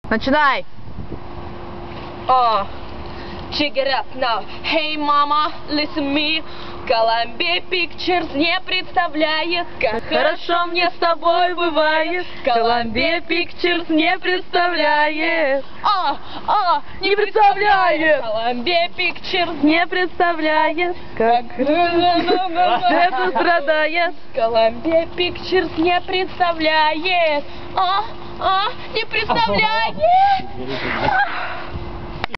Начинай! Check it out now. Hey, mama, listen me. Columbia Pictures не представляет, как хорошо мне с тобой бывает. Columbia Pictures не представляет. Не представляет. Columbia Pictures Не представляет, как это страдает. Columbia Pictures не представляет. Не представляет.